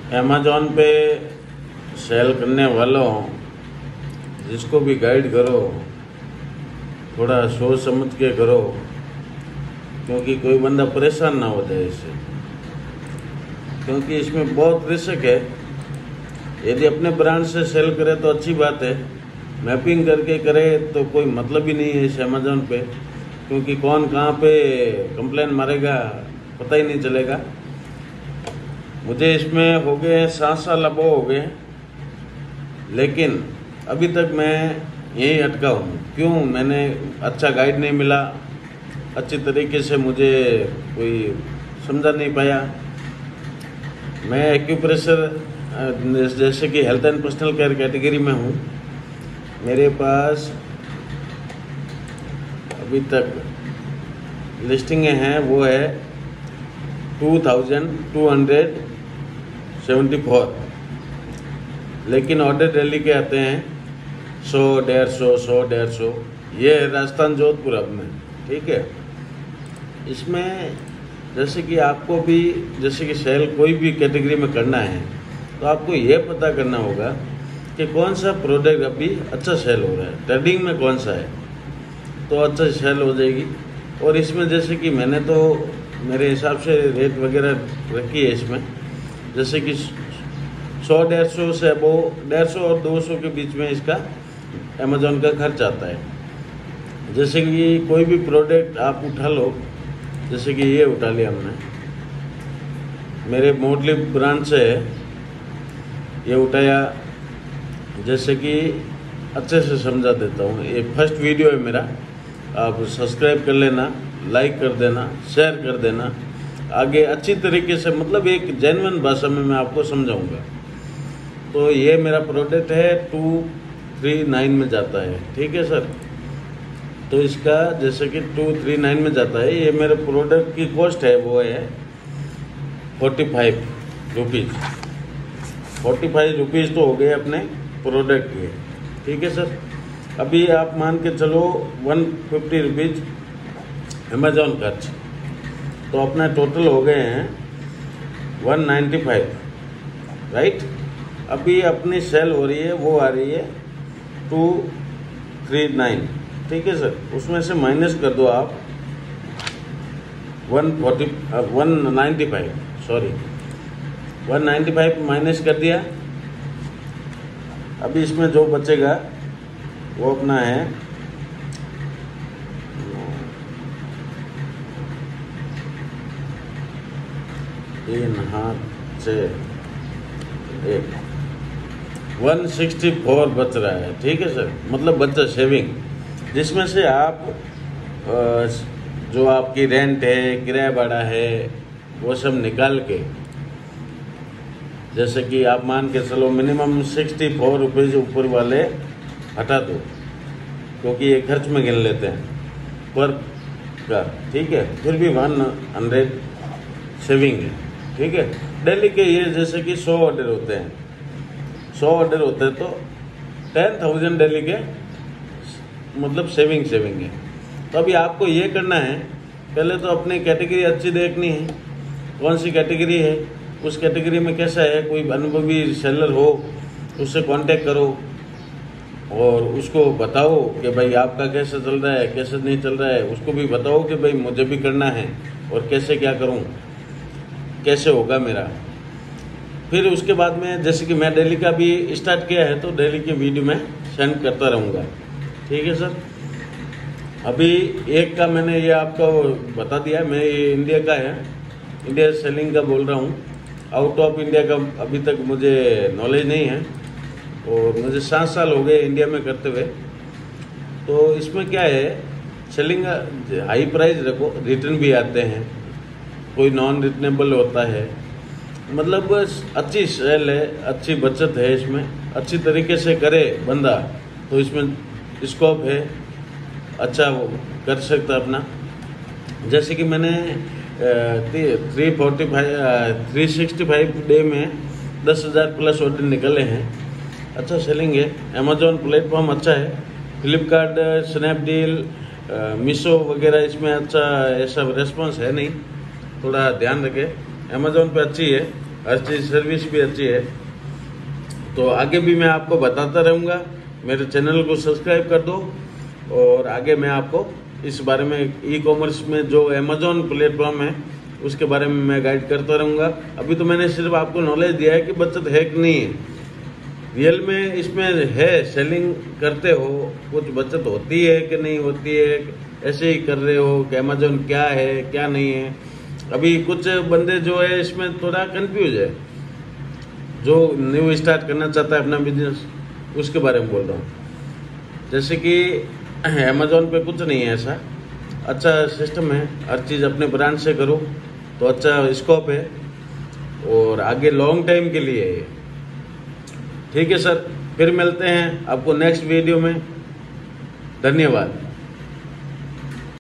Amazon पे cell करने वालों, जिसको भी गाइड करो थोड़ा सोच समझ के करो, क्योंकि कोई बंदा परेशान ना हो जाए इससे, क्योंकि इसमें बहुत रिस्क है। यदि अपने ब्रांड से सेल करे तो अच्छी बात है, मैपिंग करके करे तो कोई मतलब ही नहीं है इस अमेज़ॉन पे, क्योंकि कौन कहाँ पे कंप्लेन मारेगा पता ही नहीं चलेगा। मुझे इसमें हो गए 7 साल अब हो गए, लेकिन अभी तक मैं यहीं अटका हूँ। क्यों? मैंने अच्छा गाइड नहीं मिला, अच्छी तरीके से मुझे कोई समझा नहीं पाया। मैं एक्यूप्रेशर जैसे कि health and personal care category में हूँ। मेरे पास अभी तक लिस्टिंगें हैं, वो है 2274, लेकिन ऑर्डर दिल्ली के आते हैं 100, 150, ये है राजस्थान जोधपुर अब में। ठीक है, इसमें जैसे कि आपको भी जैसे कि सेल कोई भी कैटेगरी में करना है तो आपको ये पता करना होगा कि कौन सा प्रोडक्ट अभी अच्छा सेल हो रहा है, ट्रेडिंग में कौन सा है तो अच्छा सेल हो जाएगी। और इसमें जैसे कि मैंने तो मेरे हिसाब से रेट वगैरह रखी है इसमें, जैसे कि 100, 150 से वो 150 और 200 के बीच में इसका अमेज़ॉन का खर्च आता है। जैसे कि कोई भी प्रोडक्ट आप उठा लो, जैसे कि ये उठा लिया हमने, मेरे मोडली ब्रांड से है, ये उठाया। जैसे कि अच्छे से समझा देता हूँ, ये फर्स्ट वीडियो है मेरा, आप सब्सक्राइब कर लेना, लाइक कर देना, शेयर कर देना। आगे अच्छी तरीके से मतलब एक जेन्युइन भाषा में मैं आपको समझाऊंगा। तो ये मेरा प्रोडक्ट है 239 में जाता है। ठीक है सर, तो इसका जैसे कि 239 में जाता है। ये मेरे प्रोडक्ट की कॉस्ट है वो है 45 रुपीज़। 45 रुपीज़ तो हो गए अपने प्रोडक्ट के। ठीक है सर, अभी आप मान के चलो 150 रुपीज़ अमेज़ॉन खर्च, तो अपना टोटल हो गए हैं 195, राइट। अभी अपनी सेल हो रही है वो आ रही है 239। ठीक है सर, उसमें से माइनस कर दो आप 195, सॉरी 195 माइनस कर दिया। अभी इसमें जो बचेगा वो अपना है 164 बच रहा है। ठीक है सर, मतलब बच्चा सेविंग, जिसमें से आप जो आपकी रेंट है, किराया भाड़ा है, वो सब निकाल के, जैसे कि आप मान के चलो मिनिमम 64 रुपीज़ ऊपर वाले हटा दो, क्योंकि ये खर्च में गिन लेते हैं पर का। ठीक है, फिर भी 100 सेविंग है। ठीक है, डेली के ये जैसे कि 100 ऑर्डर होते हैं, 100 ऑर्डर होते हैं तो 10,000 डेली के मतलब सेविंग है। तो अभी आपको ये करना है, पहले तो अपनी कैटेगरी अच्छी देखनी है, कौन सी कैटेगरी है, उस कैटेगरी में कैसा है, कोई अनुभवी सेलर हो उससे कांटेक्ट करो और उसको बताओ कि भाई आपका कैसे चल रहा है, कैसे नहीं चल रहा है। उसको भी बताओ कि भाई मुझे भी करना है और कैसे क्या करूं, कैसे होगा मेरा। फिर उसके बाद में जैसे कि मैं डेली का भी स्टार्ट किया है तो डेली की वीडियो में सेंड करता रहूँगा। ठीक है सर, अभी एक का मैंने ये आपको बता दिया, मैं ये इंडिया का है, इंडिया सेलिंग का बोल रहा हूँ। आउट ऑफ इंडिया का अभी तक मुझे नॉलेज नहीं है और मुझे 7 साल हो गए इंडिया में करते हुए। तो इसमें क्या है, सेलिंग हाई प्राइस रखो, रिटर्न भी आते हैं, कोई नॉन रिटर्नेबल होता है, मतलब अच्छी सेल है, अच्छी बचत है इसमें, अच्छी तरीके से करे बंदा तो इसमें स्कोप है, अच्छा वो कर सकता अपना। जैसे कि मैंने 365 डे में 10,000 प्लस ऑर्डर निकले हैं, अच्छा सेलिंग है। अमेज़ॉन प्लेटफॉर्म अच्छा है, फ्लिपकार्ट, स्नैपडील, मीशो वगैरह इसमें अच्छा ऐसा रेस्पॉन्स है नहीं, थोड़ा ध्यान रखें। अमेज़ॉन पे अच्छी है, हर चीज़ सर्विस भी अच्छी है। तो आगे भी मैं आपको बताता रहूँगा। मेरे चैनल को सब्सक्राइब कर दो और आगे मैं आपको इस बारे में ई कॉमर्स में जो अमेज़ॉन प्लेटफॉर्म है उसके बारे में मैं गाइड करता रहूँगा। अभी तो मैंने सिर्फ आपको नॉलेज दिया है कि बचत है कि नहीं है, रियल में इसमें है, सेलिंग करते हो कुछ बचत होती है कि नहीं होती है, ऐसे ही कर रहे हो कि अमेज़ॉन क्या है क्या नहीं है। अभी कुछ बंदे जो है इसमें थोड़ा कंफ्यूज है, जो न्यू स्टार्ट करना चाहता है अपना बिजनेस, उसके बारे में बोल रहा हूँ। जैसे कि अमेज़ॉन पे कुछ नहीं है ऐसा, अच्छा सिस्टम है, हर चीज़ अपने ब्रांड से करो तो अच्छा स्कोप है और आगे लॉन्ग टाइम के लिए है। ठीक है सर, फिर मिलते हैं आपको नेक्स्ट वीडियो में। धन्यवाद।